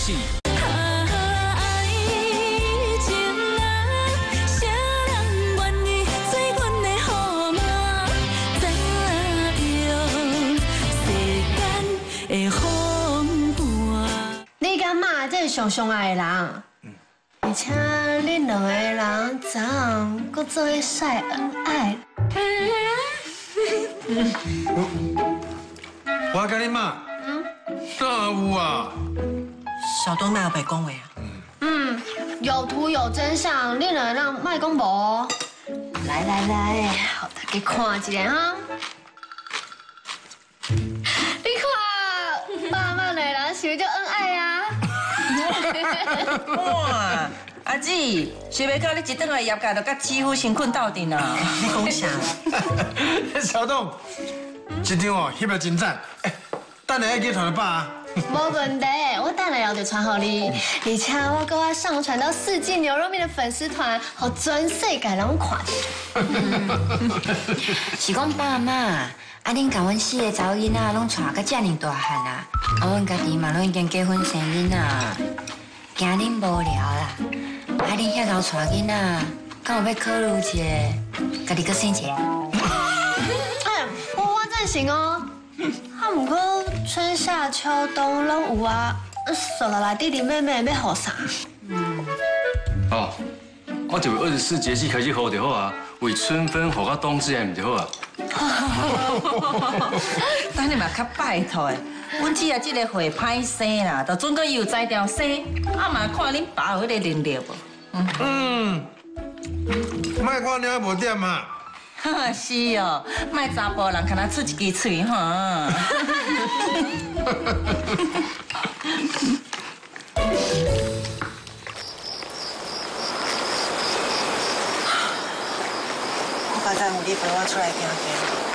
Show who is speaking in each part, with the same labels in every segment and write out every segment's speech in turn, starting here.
Speaker 1: 戏。
Speaker 2: 你敢骂这上上爱的人？而且恁两个人昨暗搁做伙晒恩爱。
Speaker 3: 我跟你骂，哪有啊？
Speaker 4: 小东哪有白讲话啊？
Speaker 2: 有图有真相，恁两个人卖讲无。来，互大家看一下哈。你看，爸妈两个人是不是就恩爱啊？
Speaker 4: 哇，阿姊，想袂到你一转来业界就甲欺负成困斗阵啊！你讲啥？
Speaker 3: 小董，这张哦翕了真赞，等下去传了爸啊。
Speaker 2: 没问题，我等下就传给你，而且我搁要上传到四季牛肉面的粉丝团，互全世界人看见。
Speaker 5: 是讲爸妈，啊恁甲阮4个查某囡仔拢带甲遮尔大汉啊，阮家己嘛拢已经结婚生囡仔，惊恁无聊啦。恁遐老带囡仔，敢有要考虑一个，家己搁生一个？
Speaker 2: 哎，我赞成哦。啊，不过春夏秋冬拢有啊，说来来弟弟妹妹要好啥？
Speaker 6: 哦，我就为24节气开始好就好啊，为春分好到冬至还唔就好啊。
Speaker 4: 等你嘛较拜托的，阮姊啊，这个会歹生啦，就准个伊有才调生，啊嘛看恁爸有迄个能力无？
Speaker 3: 莫看了无点啊。
Speaker 4: 是哦，卖查甫人敢若出一支嘴哈。
Speaker 7: 我刚才有你陪我出来行行，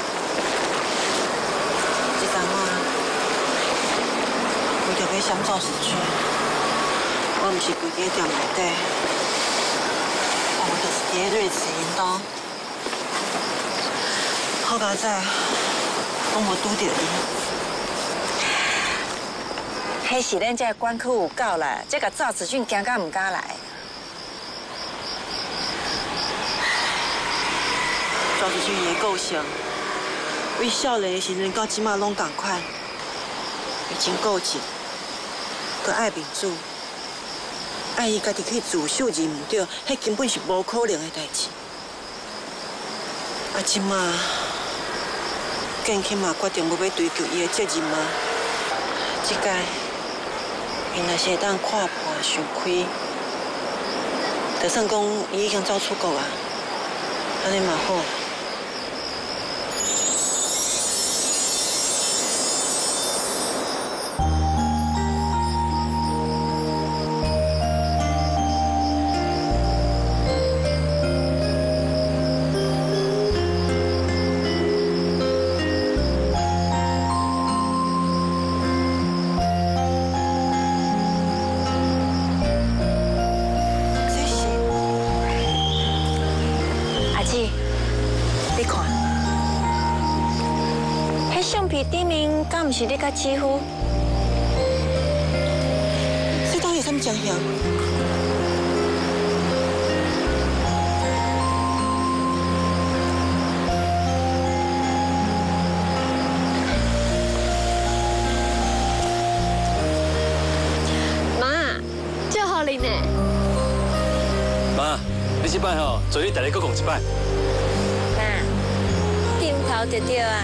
Speaker 7: 这阵啊，为着要闪走时区，我毋是规家店内底，我就是伫瑞慈因兜。好佳哉，我无拄着伊。迄是咱这管区有够啦，这个赵子俊惊到唔敢来。赵子俊伊的个性，为少年的时阵到即马拢同款，伊真固执，佮爱民主，爱伊家己去自首认唔对，迄根本是无可能的代志。啊，即马。建庆嘛决定要追究伊的责任嘛，这届伊若是会当看破想开，就算讲伊已经走出国啊，安尼嘛好。你看，迄相片顶面敢毋是你甲姊夫？这到底什么奖项？
Speaker 2: 妈，祝贺你呢！
Speaker 6: 妈，你这摆吼，做你大家搁讲一摆。
Speaker 5: 点头就对啊。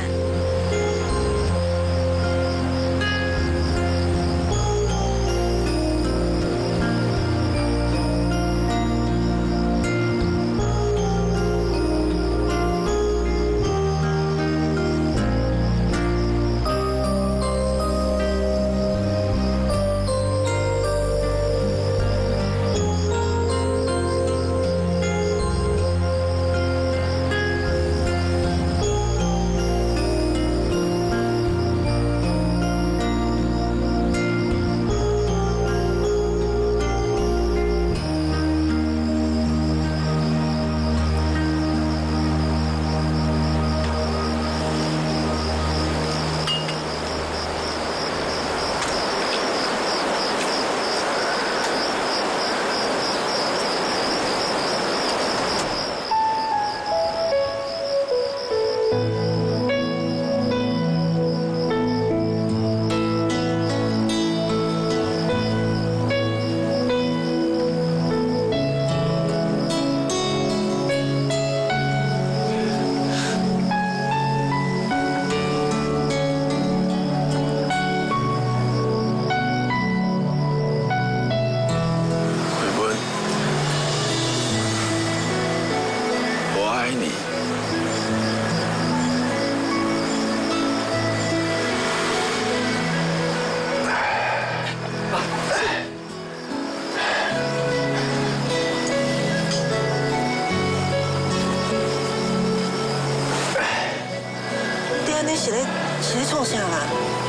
Speaker 7: 是咧创啥啦？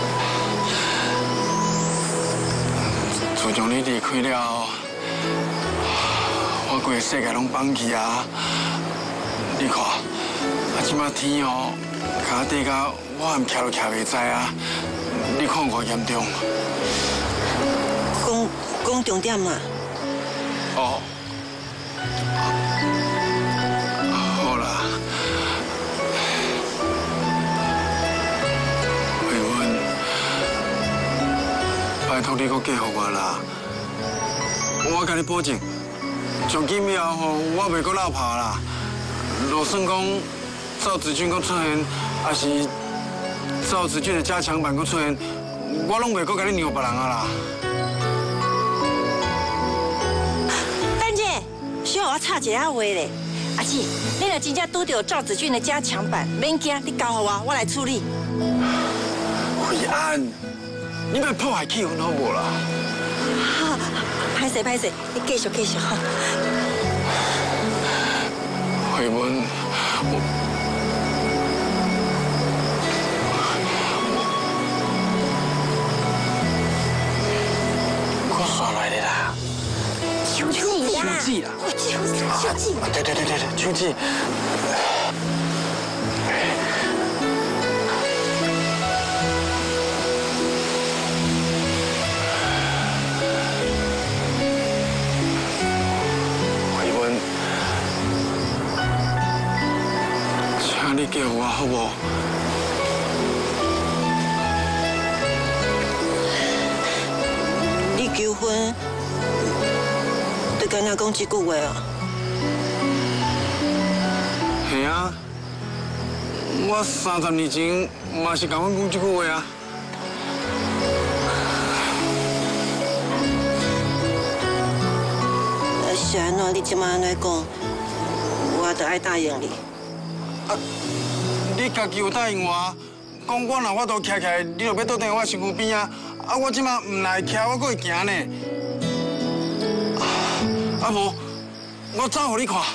Speaker 3: 自从你离开了后，我规个世界拢放弃啊！你看，即马天哦，甲我地甲我含徛都徛袂知啊！你看偌严重？
Speaker 7: 讲重点嘛。
Speaker 3: 哦。好啦。慧文，拜托你搁嫁互我啦！我甲你保证，从今以后吼，我袂搁落拍啦。就算讲赵子俊搁出现，还是赵子俊的加强版搁出现，我拢袂搁甲你让别人啊啦。
Speaker 7: 丹姐，需要我插一下话咧。阿姊，你若真正拄到赵子俊的加强版，免惊，你交互我来处理。
Speaker 3: 慧安，你别破坏气氛好无啦？
Speaker 7: 好，歹势，你继续哈。
Speaker 3: 慧文，我刷来的啦。
Speaker 2: 手指啦，
Speaker 3: 手指啦，
Speaker 2: 手指。
Speaker 3: 对，手指。你叫我好无？
Speaker 7: 你求婚，就干那讲这句话啊？
Speaker 3: 系啊，我30年前嘛是甲阮讲这句话啊。
Speaker 7: 是安怎？你即马安尼讲，我就爱答应你。
Speaker 3: 啊，你家己有答应我，讲我若法度徛起来，你就要倒踮我身躯边啊！啊，我即马唔来徛，我阁会行呢。啊无，我走互你看。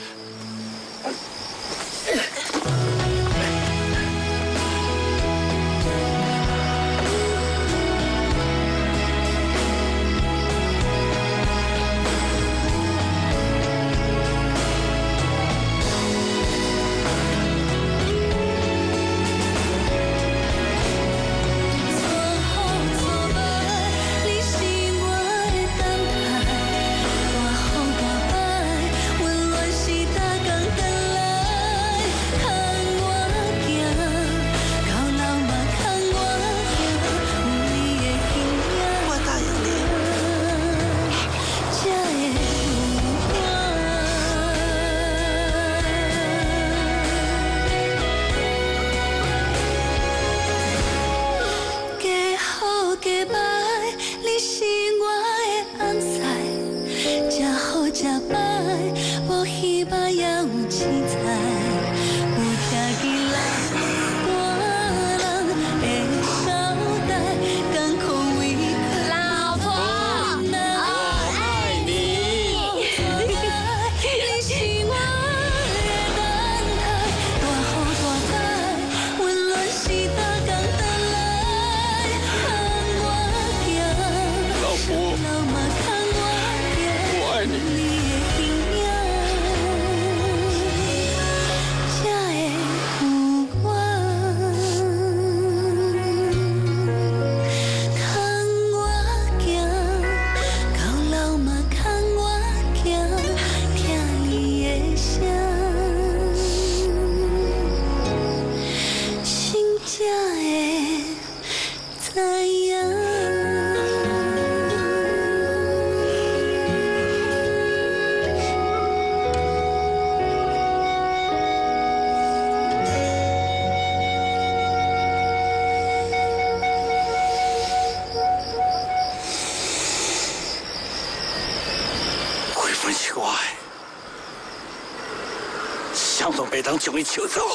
Speaker 3: 想都袂当将伊抢走。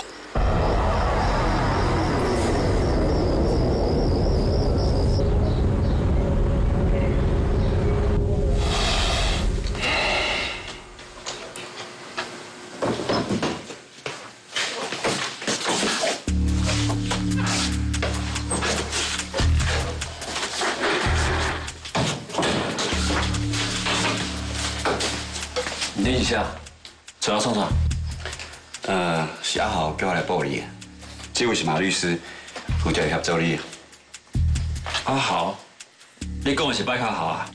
Speaker 6: 你是啥？找我创啥？
Speaker 1: 是阿豪叫我来报你的，这位是马律师，负责协助你。
Speaker 6: 阿豪，你讲的是摆卡豪啊？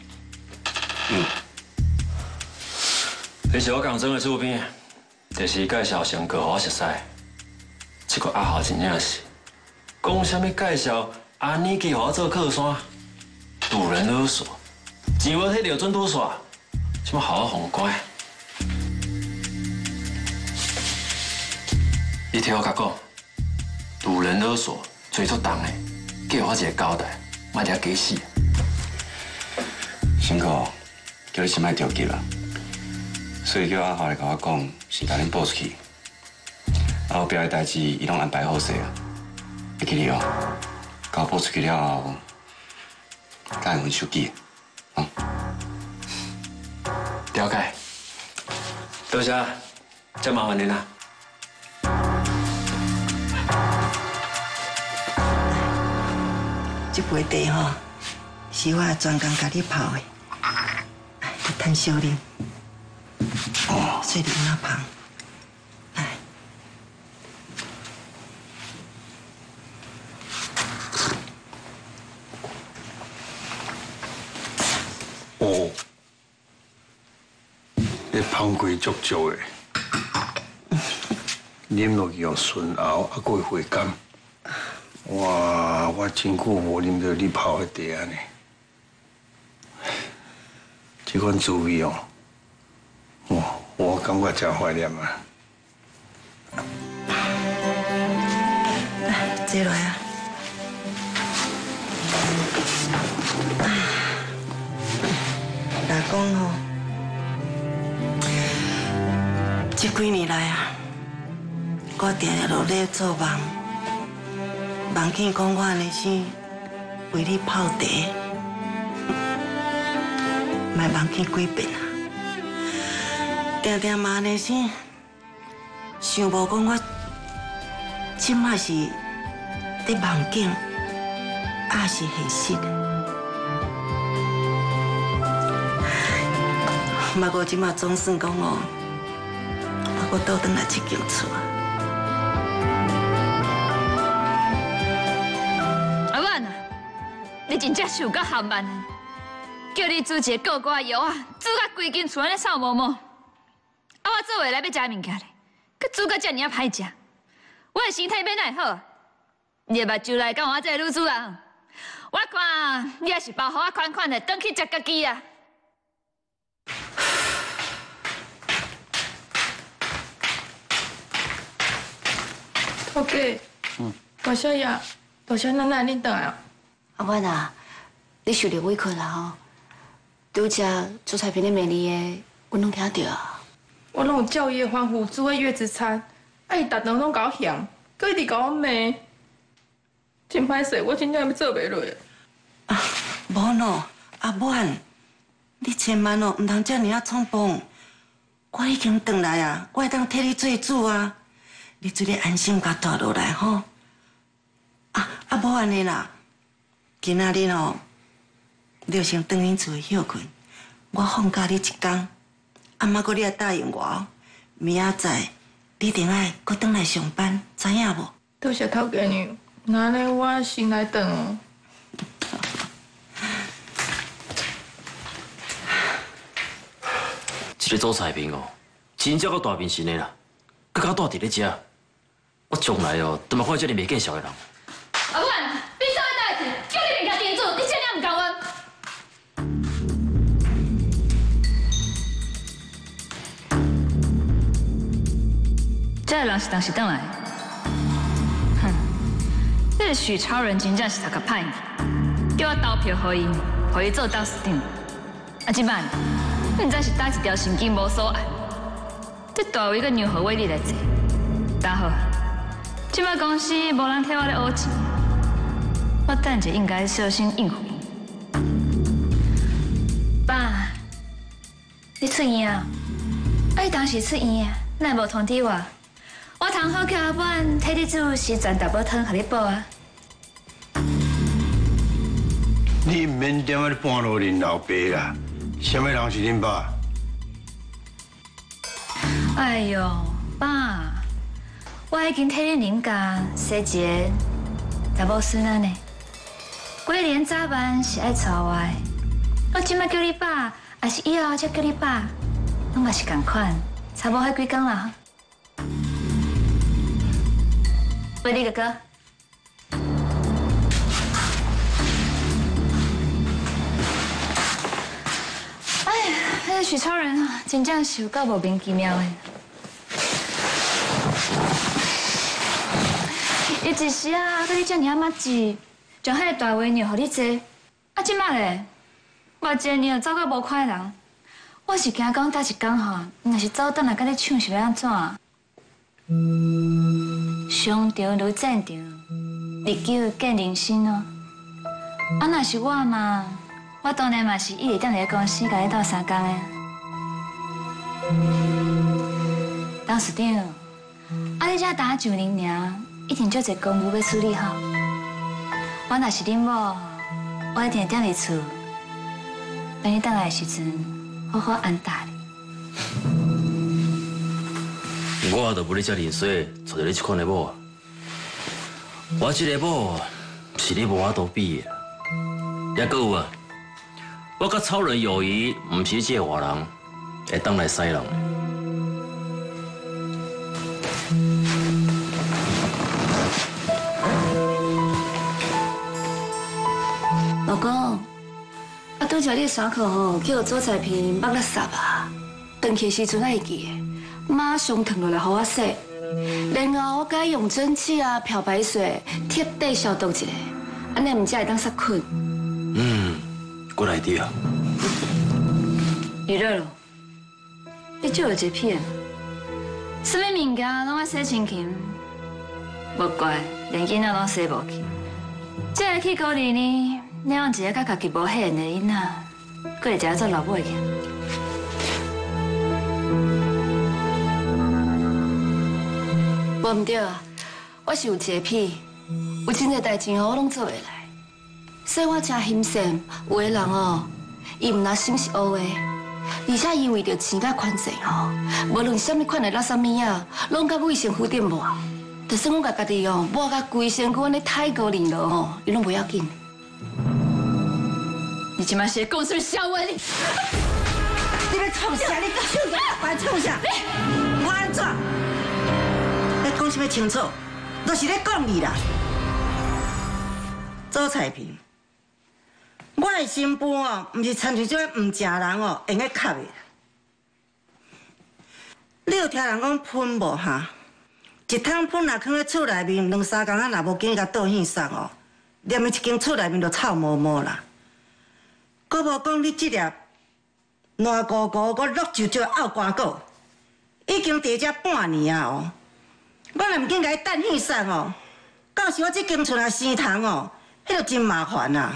Speaker 6: 你是我工庄的主编，就是介绍上课，我熟悉。这个阿豪真正是，讲什么介绍安妮去，互我做靠山，堵人勒索，钱无摕到准拄煞，什么好我红乖。你听我甲讲，堵人勒索罪足重的，给我一个交代，莫遐假死。
Speaker 1: 辛苦，叫你先莫着急啦。所以叫阿豪来甲我讲，是甲恁报出去。后壁的代志，伊拢安排好势啊。会记哩哦，甲我报出去了后，甲会分手机的，
Speaker 6: 了解。多谢，真麻烦您啦。
Speaker 7: 这杯茶吼，是我专工家己泡的，你趁小啉，细啉啊芳。来，
Speaker 3: 哦，你芳贵足足的，啉落去又顺喉，还佫会回甘。哇！我真久无啉到你泡的茶呢，这款滋味哦，我感觉真怀念啊。
Speaker 7: 来，坐来啊。来讲吼，这几年来啊，我定定都咧做梦。梦见讲我安尼生为你泡茶，莫梦见几遍啊！定定嘛安尼生，想无讲我即摆是伫梦境，还是现实的。嘛我即摆总算讲哦，我倒转来这间厝啊。
Speaker 8: 你真正是有够含慢的，叫你煮一个过瓜药啊，煮甲规间厝安尼臭毛毛。啊，我做下来要食物件咧，佮煮甲遮尔啊歹食，我的身体变哪会好？你的目睭来讲我这个女主人，我看你也是包好啊款款的，转去食家己啊。
Speaker 9: 头家，大小爷，大小奶奶，恁倒来啊？
Speaker 2: 阿婉啊，你受着委屈啦吼，拄只做菜片的美丽的，阮拢听到啊。
Speaker 9: 我拢有叫伊欢呼煮的月子餐，啊伊逐顿拢甲我嫌，佮一直甲我骂，真歹势，我真正要做袂落。
Speaker 7: 啊，无喏，阿婉，你千万哦，唔通遮尔啊冲动。我已经回来啊，我会当替你做主啊，你做咧安心甲住落来吼。啊，无安尼啦。今仔日哦，你就先回恁厝休困，我放假你一天。啊，妈个你也答应我哦，明仔载你一定爱搁回来上班，知影无？
Speaker 9: 多谢头家娘，那安尼我先来转哦。
Speaker 10: 这个做菜片哦，真正够大面神的啦，佮较大伫咧食。我从来哦，都冇看这么袂见笑的人。
Speaker 8: 阿婉，你做咩代志？叫你物件定做，你这样唔讲我。这个人是当时转来的，哼，这个许超人真正是读个歹，叫我投票给伊，给伊做董事长。啊，即摆，你唔知是哪一条神经无所爱，这大位个牛河威力来坐，打好。即摆公司无人替我咧讹钱，我等下应该小心应付。爸，你出院啊？啊，你当时出院啊，哪无通知我？我通好叫阿婉替你煮时全大煲汤，互你补啊。
Speaker 3: 你唔免踮喺半路恁老爸啦，什么人是恁爸？
Speaker 8: 哎呦，爸，我已经替恁林家生一个查某孙啊呢。过年早晚是爱带我的，我今麦叫你爸，还是以后才叫你爸，拢嘛是同款，差无迄几工啦。威力哥哥。哎呀，那个许超人啊，真正是有够莫名其妙的。伊一时啊，甲你遮尔啊麻吉，将迄个大威娘互你坐，啊，即摆咧，我一年走到无快人，我是惊讲搭一工吼，若是走倒来甲你抢是要安怎？商场如战场，日久见人心哦。啊，若是我嘛，我当然嘛是一直等伫公司甲你斗相共的。董事长，啊，你遮打9年尔，一定足侪公务要处理好。我若是恁某，我一定踮伫厝，等你倒来的时阵，好好安搭你。
Speaker 10: 我都无你遮认衰，找着你这款的某。我这个某是你无法度比的。也搁有啊，我甲超人友谊，唔是这个外人会当来使人的。
Speaker 2: 老公，啊，拄则你衫裤吼，叫做菜片绑垃圾啊，回去时阵爱记的，马上烫落来，互我洗，然后我该用蒸汽啊、漂白水贴地消毒一下，安尼唔才会当杀菌。
Speaker 10: 过来滴啊！
Speaker 8: 娱乐咯，你就有洁癖啊？什么物件拢爱洗清清，无怪连囡仔拢洗无去。这个去鼓励呢，你用一个甲家己无缘的囡仔，佫会一个做老母去。
Speaker 2: 无唔对啊，我是有洁癖，有真侪代志哦，我拢做袂来。所以我真欣赏有的人哦，伊唔拿心是乌的，而且伊为着钱甲款势吼，无论什么款的垃圾物啊，拢甲卫生府顶抹。就算我甲家己哦抹甲规身躯安尼太过零落吼，伊拢不要紧。
Speaker 8: 你今摆是讲什么笑话？你
Speaker 4: 要创啥？你唱啥？还创啥？我安怎？你讲什么清楚？都是咧讲你啦。做菜品，我的心肝哦，唔是参像这唔食人哦，用个吸的。你有听人讲喷无哈？一桶喷若放在厝内面，2、3工仔若无紧甲倒去送哦，连伊一间厝内面就臭毛毛啦。搁无讲你这粒烂糊糊，搁落就就拗瓜果，已经伫遮半年啊哦。我若唔紧甲伊等去送哦，到时我这间厝若生虫哦，迄就真麻烦啊。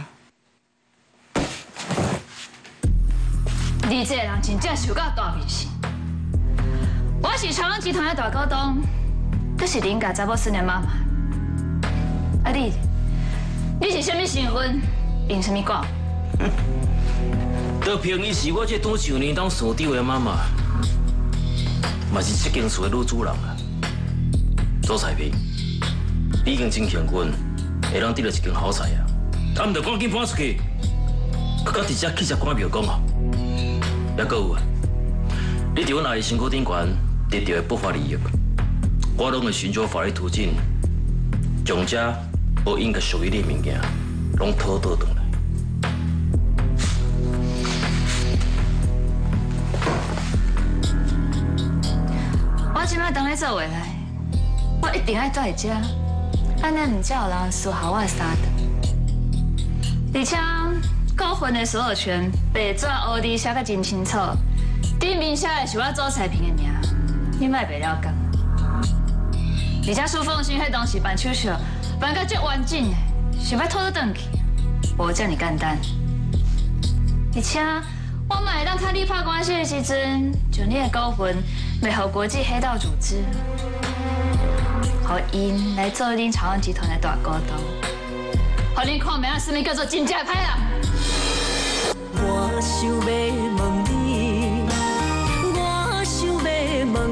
Speaker 8: 你这个人真正是有够大面性。我是长荣集团的大股东，佮是林家查某孙的妈妈。啊你是什么身份？用什么挂？
Speaker 10: 都凭伊是我这当9年当所长的妈妈，嘛是这间厝的女主人啊。做菜品，你已经真幸运，会当得到一间好菜啊！啊，唔着赶紧搬出去，佮到直接去食官庙讲哦。也搁有啊，你伫阮阿姨身躯顶悬得到的不法利益，我拢会寻找法律途径，将这不应该属于你的物件，拢讨倒转来。
Speaker 8: 我今摆当咧做回来，我一定爱住在遮，安尼唔才有人输下我的三顿。而且股份的所有权白纸黑字写甲真清楚，顶面写的是我做菜品的名，你莫袂了解。而且苏凤新迄当时办手续，办甲足完整的，想要拖倒转去，无遮尔简单。而且我嘛会当趁你拍官司的时阵，将你的股份卖予国际黑道组织，予因来做恁长荣集团的大股东，予恁看明仔什么叫做真正歹人。
Speaker 11: 我想要问你，我想要问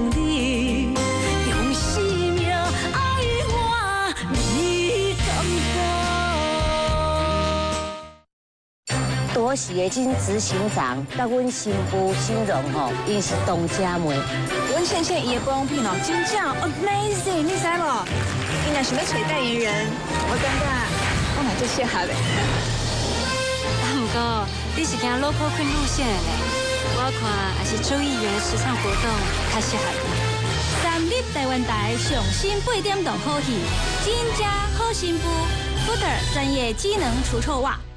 Speaker 11: 我是的金执行长，甲阮新妇新荣吼，因是当家妹。
Speaker 12: 阮倩倩伊的保养品哦，真正 amazing， 你知无？伊若想要找代言人，我感觉我嘛最适合的。
Speaker 13: 不过你是行 local queen 路线的嘞，我看也是周议员时尚活动较适合你。3立台湾台上新8点档好戏，金家好新妇 ，Footer 专业机能除臭袜。